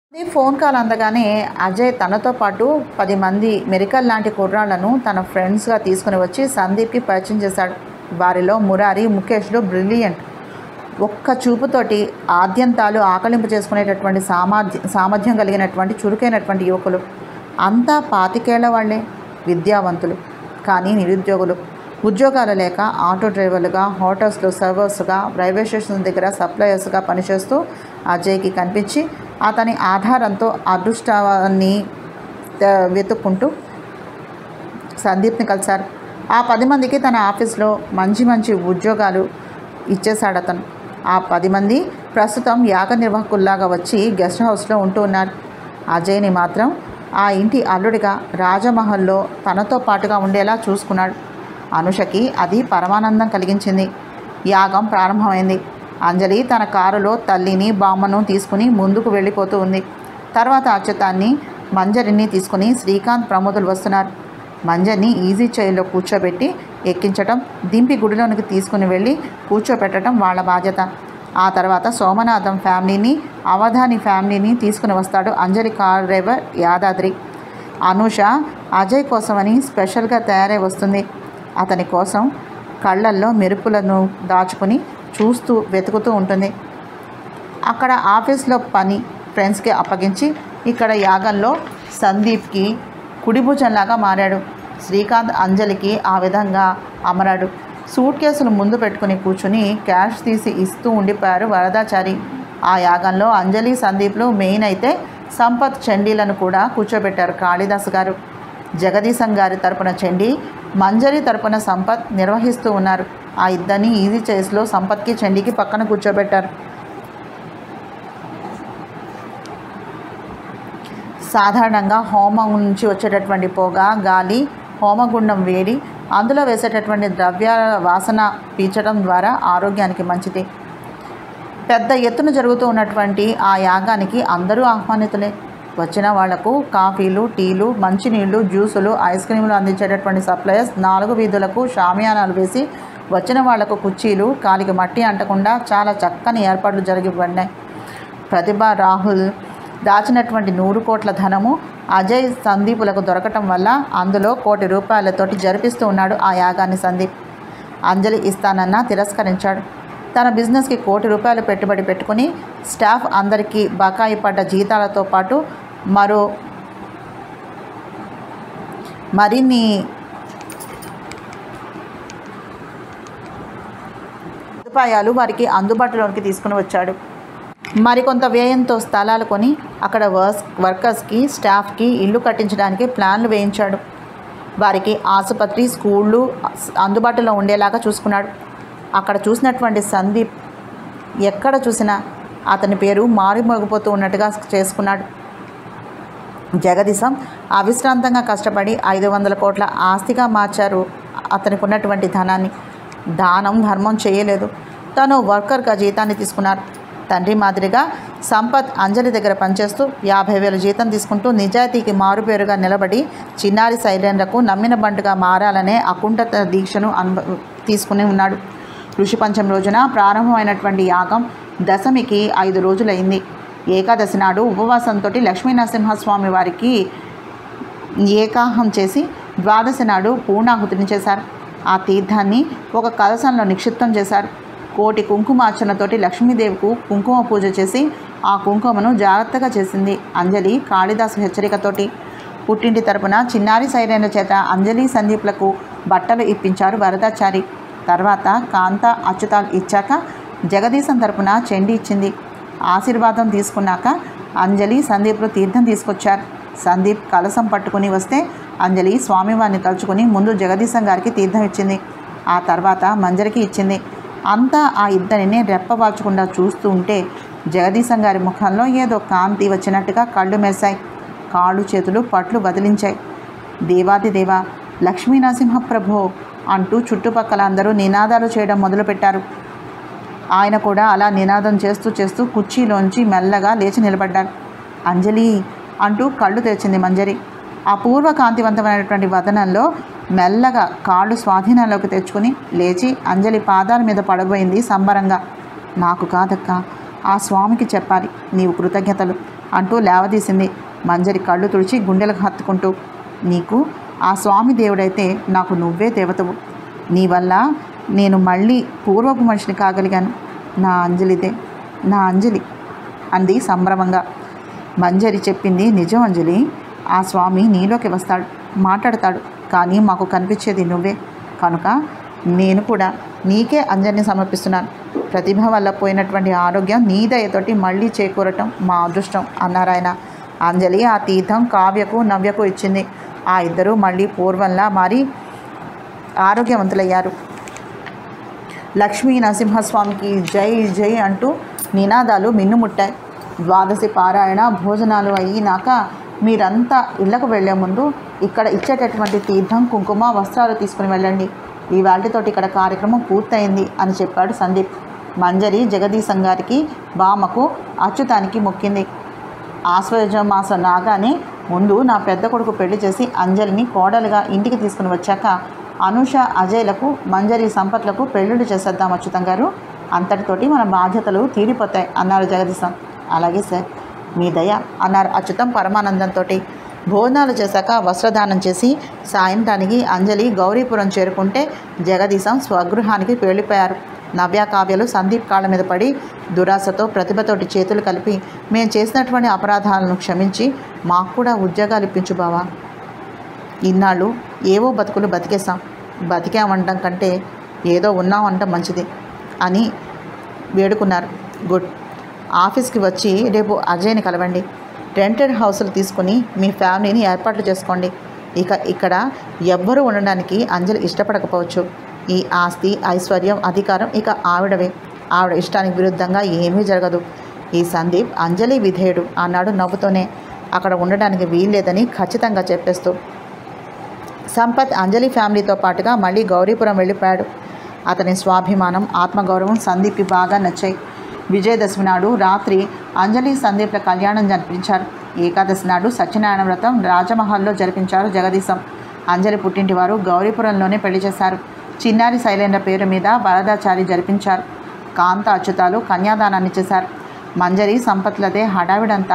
ఈ phone call అందగానే Ajay తనతో పాటు 10 మంది మెరికల్ లాంటి కుర్రాళ్లను తన ఫ్రెండ్స్గా తీసుకుని వచ్చి సందీప్కి పరిచయం చేశాడు. వారిలో మురారి, ముఖేష్లు బ్రిలియంట్. ఒక్క చూపుతోటి ఆద్యంతాలు ఆకలింపు చేసుకునేటటువంటి సామర్థ్యం కలిగినటువంటి చురుకైనటువంటి యువకులు. అంతా 25 ఏళ్ల వాళ్లే, విద్యావంతులు కానీ నిరుద్యోగులు. ఉద్యోగాలు లేక ఆటో డ్రైవర్లుగా, హోటల్స్లో సర్వర్స్గా, రైల్వే స్టేషన్ దగ్గర సప్లయర్స్గా పనిచేస్తూ అజయ్కి కనిపించి అతని ఆధారంతో అదృష్టాన్ని వెతుక్కుంటూ సందీప్ని కలిశారు. ఆ 10 మందికి తన ఆఫీస్లో మంచి ఉద్యోగాలు ఇచ్చేశాడు అతను. ఆ 10 మంది ప్రస్తుతం యాగ నిర్వాహకుల్లాగా వచ్చి గెస్ట్ హౌస్లో ఉంటూ ఉన్నారు. అజయ్ని మాత్రం ఆ ఇంటి అల్లుడిగా రాజమహల్లో తనతో పాటుగా ఉండేలా చూసుకున్నాడు. అనుషకి అది పరమానందం కలిగించింది. యాగం ప్రారంభమైంది. అంజలి తన కారులో తల్లిని, బామ్మను తీసుకుని ముందుకు వెళ్ళిపోతూ ఉంది. తర్వాత అచ్యుతాన్ని, మంజరిని తీసుకుని శ్రీకాంత్, ప్రమోదులు వస్తున్నారు. మంజరిని ఈజీ చైర్లో కూర్చోబెట్టి ఎక్కించటం, దింపి గుడిలోనికి తీసుకుని వెళ్ళి కూర్చోపెట్టడం వాళ్ళ బాధ్యత. ఆ తర్వాత సోమనాథం ఫ్యామిలీని, అవధాని ఫ్యామిలీని తీసుకుని వస్తాడు అంజలి కార్ డ్రైవర్ యాదాద్రి. అనూష అజయ్ కోసమని స్పెషల్గా తయారై వస్తుంది. అతని కోసం కళ్ళల్లో మెరుపులను దాచుకుని చూస్తూ వెతుకుతూ ఉంటుంది. అక్కడ ఆఫీస్లో పని ఫ్రెండ్స్కి అప్పగించి ఇక్కడ యాగంలో సందీప్కి కుడిభుజంలాగా మారాడు. శ్రీకాంత్ అంజలికి ఆ విధంగా అమరాడు. సూట్ కేసులు ముందు పెట్టుకుని కూర్చుని క్యాష్ తీసి ఇస్తూ ఉండిపోయారు వరదాచారి. ఆ యాగంలో అంజలి, సందీప్లు మెయిన్ అయితే సంపత్, చండీలను కూడా కూర్చోబెట్టారు కాళిదాస్ గారు. జగదీశం గారి తరపున చండీ, మంజరి తరపున సంపత్ నిర్వహిస్తూ ఉన్నారు. ఆ ఇద్దరిని ఈజీ చైర్స్లో సంపత్కి, చండీకి పక్కన కూర్చోబెట్టారు. సాధారణంగా హోమం నుంచి వచ్చేటటువంటి పొగ, గాలి, హోమగుండం వేడి, అందులో వేసేటటువంటి ద్రవ్యాల వాసన పీల్చడం ద్వారా ఆరోగ్యానికి మంచిది. పెద్ద ఎత్తున జరుగుతూ ఉన్నటువంటి ఆ యాగానికి అందరూ ఆహ్వానితులే. వచ్చిన వాళ్లకు కాఫీలు, టీలు, మంచినీళ్లు, జ్యూసులు, ఐస్ క్రీములు అందించేటటువంటి సప్లయర్స్ 4 వీధులకు షామియానాలు వేసి వచ్చిన వాళ్లకు కుర్చీలు, కాలికి మట్టి అంటకుండా చాలా చక్కని ఏర్పాట్లు జరిగిపడినాయి. ప్రతిభ, రాహుల్ దాచినటువంటి 100 కోట్ల ధనము అజయ్, సందీపులకు దొరకటం వల్ల అందులో 1 కోటి రూపాయలతోటి జరిపిస్తూ ఉన్నాడు ఆ యాగాన్ని సందీప్. అంజలి ఇస్తానన్నా తిరస్కరించాడు. తన బిజినెస్కి 1 కోటి రూపాయలు పెట్టుబడి పెట్టుకుని స్టాఫ్ అందరికీ బకాయి పడ్డ జీతాలతో పాటు మరిన్ని సదుపాయాలు వారికి అందుబాటులోకి తీసుకుని వచ్చాడు. మరికొంత వ్యయంతో స్థలాలు కొని అక్కడ వర్కర్స్కి, స్టాఫ్కి ఇల్లు కట్టించడానికి ప్లాన్లు వేయించాడు. వారికి ఆసుపత్రి, స్కూళ్ళు అందుబాటులో ఉండేలాగా చూసుకున్నాడు. అక్కడ చూసినటువంటి సందీప్ ఎక్కడ చూసినా అతని పేరు మారుమోగిపోతూ ఉన్నట్టుగా చేసుకున్నాడు. జగదీశం అవిశ్రాంతంగా కష్టపడి 500 కోట్ల ఆస్తిగా మార్చారు అతనికి ఉన్నటువంటి ధనాన్ని. దానం, ధర్మం చేయలేదు. తను వర్కర్గా జీతాన్ని తీసుకున్నారు. తండ్రి మాదిరిగా సంపత్ అంజలి దగ్గర పనిచేస్తూ 50,000 జీతం తీసుకుంటూ నిజాయితీకి మారుపేరుగా నిలబడి చిన్నారి సైలెండ్లకు నమ్మిన బంటుగా మారాలనే అకుంఠిత దీక్షను తీసుకుని ఉన్నాడు. ఋషి పంచం రోజున ప్రారంభమైనటువంటి యాగం దశమికి 5 రోజులైంది. ఏకాదశి నాడు ఉపవాసంతో లక్ష్మీనరసింహస్వామి వారికి ఏకాహం చేసి ద్వాదశి నాడు పూర్ణాహుతిని చేశారు. ఆ తీర్థాన్ని ఒక కలశంలో నిక్షిప్తం చేశారు. 1 కోటి కుంకుమార్చనతోటి లక్ష్మీదేవికు కుంకుమ పూజ చేసి ఆ కుంకుమను జాగ్రత్తగా చేసింది అంజలి కాళిదాసు హెచ్చరికతోటి. పుట్టింటి తరపున చిన్నారి సైలెండ్ల చేత అంజలి, సందీప్లకు బట్టలు ఇప్పించారు వరదాచారి. తర్వాత కాంత, అచ్యుతాలు ఇచ్చాక జగదీశం తరపున చండీ ఇచ్చింది. ఆశీర్వాదం తీసుకున్నాక అంజలి, సందీప్లు తీర్థం తీసుకొచ్చారు. సందీప్ కలసం పట్టుకుని వస్తే అంజలి స్వామివారిని తలుచుకుని ముందు జగదీశం గారికి తీర్థం ఇచ్చింది. ఆ తర్వాత మంజరికి ఇచ్చింది. అంతా ఆ ఇద్దరిని రెప్పవాల్చకుండా చూస్తూ ఉంటే జగదీశం గారి ముఖంలో ఏదో కాంతి వచ్చినట్టుగా కళ్ళు మెరిశాయి. కాళ్ళు, చేతులు పట్లు బదిలించాయి. దేవాదిదేవ, లక్ష్మీనరసింహ ప్రభో అంటూ చుట్టుపక్కల అందరూ నినాదాలు చేయడం మొదలుపెట్టారు. ఆయన కూడా అలా నినాదం చేస్తూ కుర్చీలోంచి మెల్లగా లేచి నిలబడ్డారు. అంజలి అంటూ కళ్ళు తెరిచింది మంజరి. అపూర్వ కాంతివంతమైనటువంటి వదనంలో మెల్లగా కాళ్ళు స్వాధీనంలోకి తెచ్చుకుని లేచి అంజలి పాదాల మీద పడబోయింది సంబరంగా. నాకు కాదక్క, ఆ స్వామికి చెప్పాలి నీవు కృతజ్ఞతలు. అంటూ లేవదీసింది. మంజరి కళ్ళు తుడిచి గుండెలకు హత్తుకుంటూ, నీకు ఆ స్వామి దేవుడైతే నాకు నువ్వే దేవతవు. నీ వల్ల నేను మళ్ళీ పూర్వపు మనిషిని కాగలిగాను. నా అంజలిదే, నా అంజలి అంది సంభ్రమంగా. మంజరి చెప్పింది నిజం అంజలి. ఆ స్వామి నీలోకి వస్తాడు, మాట్లాడతాడు. కానీ మాకు కనిపించేది నువ్వే. కనుక నేను కూడా నీకే అంజలిని సమర్పిస్తున్నాను. ప్రతిభ వల్ల పోయినటువంటి ఆరోగ్యం నీ దయతోటి మళ్ళీ చేకూరటం మా అదృష్టం అన్నారాయన. అంజలి ఆ తీర్థం కావ్యకు నవ్యకు ఇచ్చింది. ఆ ఇద్దరూ మళ్ళీ పూర్వంలా మారి ఆరోగ్యవంతులయ్యారు. లక్ష్మీ నరసింహస్వామికి జై జై అంటూ నినాదాలు మిన్నుముట్టాయి. ద్వాదశి పారాయణ భోజనాలు అయినాక మీరంతా ఇళ్లకు వెళ్లే ముందు ఇక్కడ ఇచ్చేటటువంటి తీర్థం, కుంకుమ, వస్త్రాలు తీసుకుని వెళ్ళండి. ఇవాళతోటి ఇక్కడ కార్యక్రమం పూర్తయింది అని చెప్పాడు సందీప్. మంజరి జగదీశం గారికి, బామ్మకు, అచ్యుతానికి మొక్కింది. ఆశ్వయుజ మాసం రాగానే ముందు నా పెద్ద కొడుకు పెళ్లి చేసి అంజలిని కోడలుగా ఇంటికి తీసుకుని వచ్చాక అనూష, అజయ్లకు, మంజరి, సంపత్లకు పెళ్ళిళ్ళు చేసేద్దాం అచ్యుతం గారు. అంతటితోటి మన బాధ్యతలు తీరిపోతాయి అన్నారు జగదీశం. అలాగే సార్, మీ దయ అన్నారు అచ్యుతం పరమానందంతో. భోజనాలు చేశాక వస్త్రదానం చేసి సాయంత్రానికి అంజలి గౌరీపురం చేరుకుంటే జగదీశం స్వగృహానికి వెళ్ళిపోయారు. నవ్య, కావ్యలు సందీప్ కాళ్ళ మీద పడి దురాశతో ప్రతిభతోటి చేతులు కలిపి, మేము చేసినటువంటి అపరాధాలను క్షమించి మాకు కూడా ఉద్యోగాలు ఇప్పించు బావా. ఇన్నాళ్ళు ఏవో బతుకులు బతికేసాం, బతికామంటం కంటే ఏదో ఉన్నామంటం మంచిది అని వేడుకున్నారు. గుడ్. ఆఫీస్కి వచ్చి రేపు అజయ్ని కలవండి. రెంటెడ్ హౌస్లు తీసుకుని మీ ఫ్యామిలీని ఏర్పాట్లు చేసుకోండి. ఇక్కడ ఎవ్వరూ ఉండడానికి అంజలి ఇష్టపడకపోవచ్చు. ఈ ఆస్తి, ఐశ్వర్యం, అధికారం ఇక ఆవిడవే. ఆవిడ ఇష్టానికి విరుద్ధంగా ఏమీ జరగదు. ఈ సందీప్ అంజలి విధేయుడు అన్నాడు నవ్వుతూనే, అక్కడ ఉండడానికి వీల్లేదని ఖచ్చితంగా చెప్పేస్తూ. సంపత్ అంజలి ఫ్యామిలీతో పాటుగా మళ్ళీ గౌరీపురం వెళ్ళిపోయాడు. అతని స్వాభిమానం, ఆత్మగౌరవం సందీప్కి బాగా నచ్చాయి. విజయదశమి నాడు రాత్రి అంజలి, సందీప్ల కళ్యాణం జరిపించారు. ఏకాదశి నాడు సత్యనారాయణ వ్రతం రాజమహల్లో జరిపించారు జగదీశం. అంజలి పుట్టింటి వారు గౌరీపురంలోనే పెళ్లి చేశారు. చిన్నారి శైలేంద్ర పేరు మీద వరదాచారి జరిపించారు. కాంత, అచ్యుతాలు కన్యాదానాన్ని చేశారు. మంజరి, సంపత్లదే హడావిడంతా.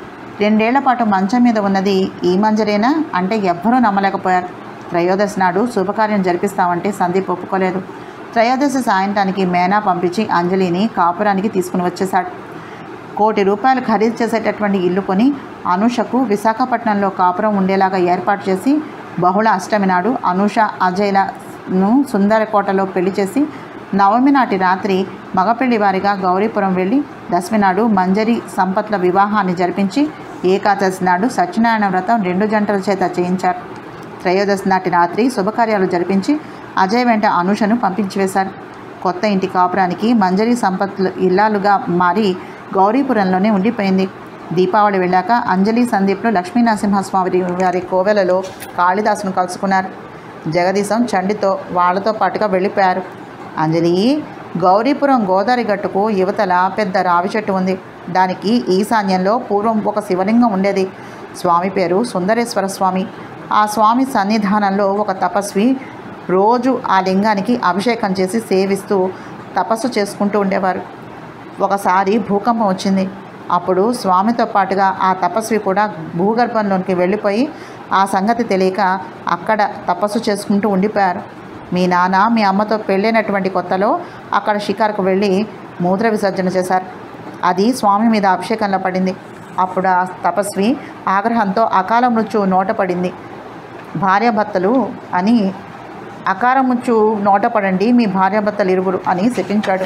2 ఏళ్ల పాటు మంచం మీద ఉన్నది ఈ మంజరేనా అంటే ఎవ్వరూ నమ్మలేకపోయారు. త్రయోదశి నాడు శుభకార్యం జరిపిస్తామంటే సందీప్ ఒప్పుకోలేదు. త్రయోదశి సాయంత్రానికి మేనా పంపించి అంజలిని కాపురానికి తీసుకుని వచ్చేశాడు. ₹1,00,00,000 ఖరీదు చేసేటటువంటి ఇల్లు కొని అనూషకు విశాఖపట్నంలో కాపురం ఉండేలాగా ఏర్పాటు చేసి బహుళ అష్టమి నాడు అనూష, అజయ్లను సుందరకోటలో పెళ్లి చేసి నవమి నాటి రాత్రి మగపెళ్లి వారిగా గౌరీపురం వెళ్ళి దశమి నాడు మంజరి, సంపత్ల వివాహాన్ని జరిపించి ఏకాదశి నాడు సత్యనారాయణ వ్రతం 2 జంటల చేత చేయించారు. త్రయోదశి నాటి రాత్రి శుభకార్యాలు జరిపించి అజయ్ వెంట అనూషను పంపించివేశారు. కొత్త ఇంటి కాపురానికి మంజరి, సంపత్లు ఇల్లాలుగా మారి గౌరీపురంలోనే ఉండిపోయింది. దీపావళి వెళ్ళాక అంజలి, సందీప్లు లక్ష్మీనరసింహస్వామి వారి కోవెలలో కాళిదాసును కలుసుకున్నారు. జగదీశం చండితో వాళ్లతో పాటుగా వెళ్ళిపోయారు. అంజలి, గౌరీపురం గోదావరి గట్టుకు యువతల పెద్ద రావి చెట్టు ఉంది. దానికి ఈశాన్యంలో పూర్వం ఒక శివలింగం ఉండేది. స్వామి పేరు సుందరేశ్వర స్వామి. ఆ స్వామి సన్నిధానంలో ఒక తపస్వి రోజు ఆ లింగానికి అభిషేకం చేసి సేవిస్తూ తపస్సు చేసుకుంటూ ఉండేవారు. ఒకసారి భూకంపం వచ్చింది. అప్పుడు స్వామితో పాటుగా ఆ తపస్వి కూడా భూగర్భంలోకి వెళ్ళిపోయి ఆ సంగతి తెలియక అక్కడ తపస్సు చేసుకుంటూ ఉండిపోయారు. మీ నాన్న మీ అమ్మతో పెళ్ళైనటువంటి కొత్తలో అక్కడ షికారుకు వెళ్ళి మూత్ర విసర్జన చేశారు. అది స్వామి మీద అభిషేకంలో పడింది. అప్పుడు ఆ తపస్వి ఆగ్రహంతో అకాల మృత్యు నోట పడింది. భార్యాభర్తలు అని అకాల మృత్యు నోట పడండి మీ భార్యాభర్తలు ఇరువురు అని శపించాడు.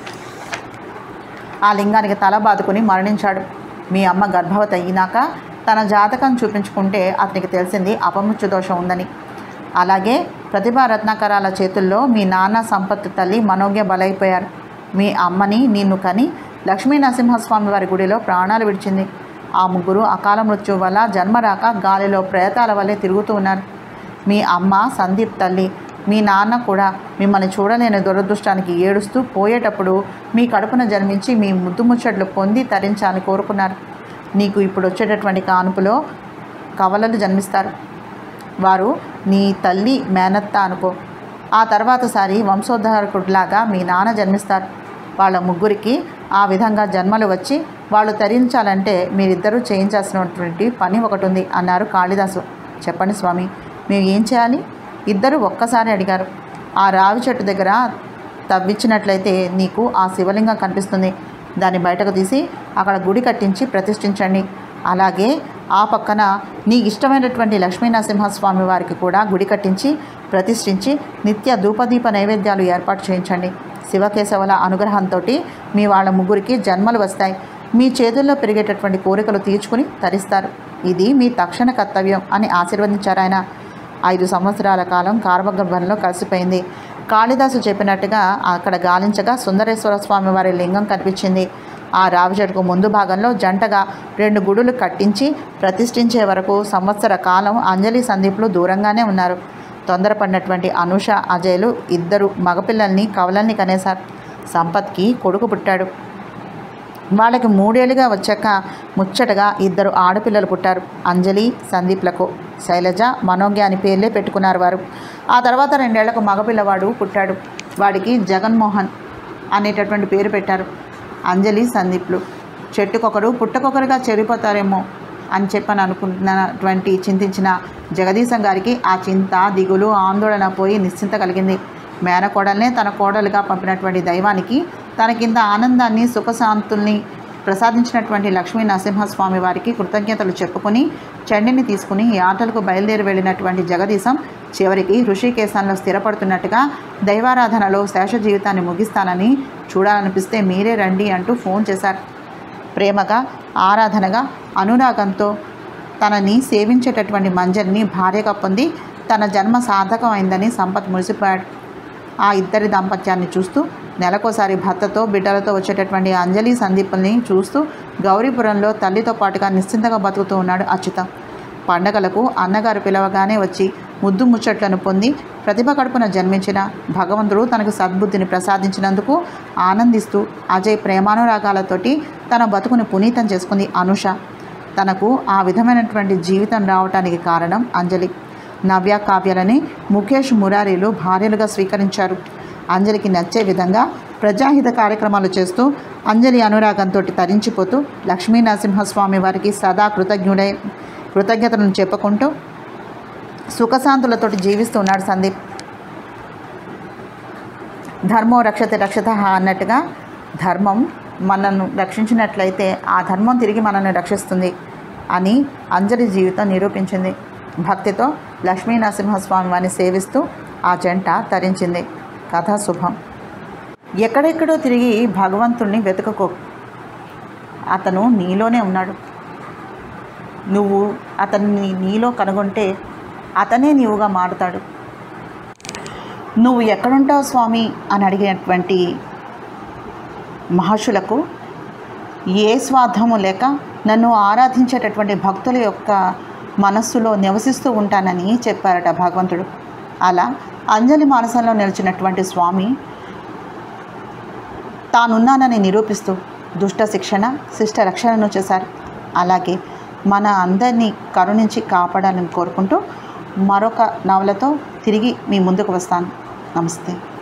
ఆ లింగానికి తల బాదుకుని మరణించాడు. మీ అమ్మ గర్భవతి అయినాక తన జాతకం చూపించుకుంటే అతనికి తెలిసింది అపమృత్యు దోషం ఉందని. అలాగే ప్రతిభా రత్నాకరాల చేతుల్లో మీ నాన్న, సంపత్తు తల్లి మనోజ్ఞ బలైపోయారు. మీ అమ్మని నిన్ను కని లక్ష్మీ నరసింహస్వామి వారి గుడిలో ప్రాణాలు విడిచింది. ఆ ముగ్గురు అకాల మృత్యు వల్ల జన్మరాక గాలిలో ప్రేతాల వల్లే తిరుగుతూ ఉన్నారు. మీ అమ్మ, సందీప్ తల్లి, మీ నాన్న కూడా మిమ్మల్ని చూడలేని దురదృష్టానికి ఏడుస్తూ పోయేటప్పుడు మీ కడుపున జన్మించి మీ ముద్దు ముచ్చట్లు పొంది తరించాలని కోరుకున్నారు. నీకు ఇప్పుడు వచ్చేటటువంటి కానుపులో కవలలు జన్మిస్తారు. వారు నీ తల్లి మేనత్త అనుకో. ఆ తర్వాత సారి వంశోద్ధారకుడిలాగా మీ నాన్న జన్మిస్తారు. వాళ్ళ ముగ్గురికి ఆ విధంగా జన్మలు వచ్చి వాళ్ళు తరించాలంటే మీరిద్దరూ చేయించాల్సినటువంటి పని ఒకటి ఉంది అన్నారు కాళిదాసు. చెప్పండి స్వామి, మేము ఏం చేయాలి? ఇద్దరు ఒక్కసారి అడిగారు. ఆ రావి చెట్టు దగ్గర తవ్వించినట్లయితే నీకు ఆ శివలింగం కనిపిస్తుంది. దాన్ని బయటకు తీసి అక్కడ గుడి కట్టించి ప్రతిష్ఠించండి. అలాగే ఆ పక్కన నీకు ఇష్టమైనటువంటి లక్ష్మీనరసింహస్వామి వారికి కూడా గుడి కట్టించి ప్రతిష్ఠించి నిత్య ధూపదీప నైవేద్యాలు ఏర్పాటు చేయించండి. శివకేశవుల అనుగ్రహంతో మీ వాళ్ళ ముగ్గురికి జన్మలు వస్తాయి. మీ చేతుల్లో పెరిగేటటువంటి కోరికలు తీర్చుకుని తరిస్తారు. ఇది మీ తక్షణ కర్తవ్యం అని ఆశీర్వదించారు ఆయన. 5 సంవత్సరాల కాలం కార్మగర్భంలో కలిసిపోయింది. కాళిదాసు చెప్పినట్టుగా అక్కడ గాలించగా సుందరేశ్వర స్వామి వారి లింగం కనిపించింది. ఆ రావి చెట్టుకు ముందు భాగంలో జంటగా 2 గుడులు కట్టించి ప్రతిష్ఠించే వరకు సంవత్సర కాలం అంజలి సందీప్లు దూరంగానే ఉన్నారు. తొందరపడినటువంటి అనూష, అజయ్లు 2 మగపిల్లల్ని కవలల్ని కనేశారు. సంపత్కి కొడుకు పుట్టాడు. వాళ్ళకి 3 ఏళ్ళుగా వచ్చాక ముచ్చటగా 2 ఆడపిల్లలు పుట్టారు. అంజలి, సందీప్లకు శైలజ, మనోజ్ఞ అని పేర్లే పెట్టుకున్నారు వారు. ఆ తర్వాత 2 ఏళ్లకు మగపిల్లవాడు పుట్టాడు. వాడికి జగన్మోహన్ అనేటటువంటి పేరు పెట్టారు. అంజలి, సందీప్లు చెట్టుకొకరు పుట్టకొకరుగా చెరిపోతారేమో అని చెప్పని అనుకున్నటువంటి చింతించిన జగదీశం గారికి ఆ చింత, దిగులు, ఆందోళన పోయి నిశ్చింత కలిగింది. మేనకోడల్నే తన కోడలుగా పంపినటువంటి దైవానికి తనకింత ఆనందాన్ని, సుఖశాంతుల్ని ప్రసాదించినటువంటి లక్ష్మీ నరసింహస్వామి వారికి కృతజ్ఞతలు చెప్పుకుని చండిని తీసుకుని ఈ ఆటలకు బయలుదేరి వెళ్ళినటువంటి జగదీశం చివరికి ఋషికేశంలో స్థిరపడుతున్నట్టుగా దైవారాధనలో శేష జీవితాన్ని ముగిస్తానని, చూడాలనిపిస్తే మీరే రండి అంటూ ఫోన్ చేశారు. ప్రేమగా, ఆరాధనగా, అనురాగంతో తనని సేవించేటటువంటి మంజరిని భార్యగా పొంది తన జన్మ సార్థకమైందని సంపత్ మురిసిపోయాడు. ఆ 2 దాంపత్యాన్ని చూస్తూ నెలకోసారి భర్తతో బిడ్డలతో వచ్చేటటువంటి అంజలి, సందీపుల్ని చూస్తూ గౌరీపురంలో తల్లితో పాటుగా నిశ్చింతగా బతుకుతూ ఉన్నాడు అచ్యుత. పండగలకు అన్నగారు పిలవగానే వచ్చి ముద్దు ముచ్చట్లను పొంది ప్రతిభ కడుపున జన్మించిన భగవంతుడు తనకు సద్బుద్ధిని ప్రసాదించినందుకు ఆనందిస్తూ అజయ్ ప్రేమానురాగాలతోటి తన బతుకుని పునీతం చేసుకుంది అనూష. తనకు ఆ విధమైనటువంటి జీవితం రావటానికి కారణం అంజలి. నవ్య, కావ్యలని ముఖేష్, మురారీలు భార్యలుగా స్వీకరించారు. అంజలికి నచ్చే విధంగా ప్రజాహిత కార్యక్రమాలు చేస్తూ అంజలి అనురాగంతో తరించిపోతూ లక్ష్మీనరసింహస్వామి వారికి సదా కృతజ్ఞతలను చెప్పుకుంటూ సుఖశాంతులతోటి జీవిస్తూ ఉన్నాడు సందీప్. ధర్మో రక్షతే రక్షత అన్నట్టుగా ధర్మం మనను రక్షించినట్లయితే ఆ ధర్మం తిరిగి మనల్ని రక్షిస్తుంది అని అంజలి జీవితం నిరూపించింది. భక్తితో లక్ష్మీ నరసింహస్వామి వారిని సేవిస్తూ ఆ జంట తరించింది. కథ శుభం. ఎక్కడెక్కడో తిరిగి భగవంతుణ్ణి వెతుక్కో. అతను నీలోనే ఉన్నాడు. నువ్వు అతన్ని నీలో కనుగొంటే అతనే నీవుగా మారుతాడు. నువ్వు ఎక్కడుంటావు స్వామి అని అడిగినటువంటి మహర్షులకు ఏ స్వార్థము లేక నన్ను ఆరాధించేటటువంటి భక్తుల యొక్క మనస్సులో నివసిస్తూ ఉంటానని చెప్పారట భగవంతుడు. అలా అంజలి మానసంలో నిలిచినటువంటి స్వామి తానున్నానని నిరూపిస్తూ దుష్ట శిక్షణ, శిష్ట రక్షణను చేశారు. అలాగే మన అందరినీ కరుణించి కాపాడాలని కోరుకుంటూ మరొక నవలతో తిరిగి మీ ముందుకు వస్తాను. నమస్తే.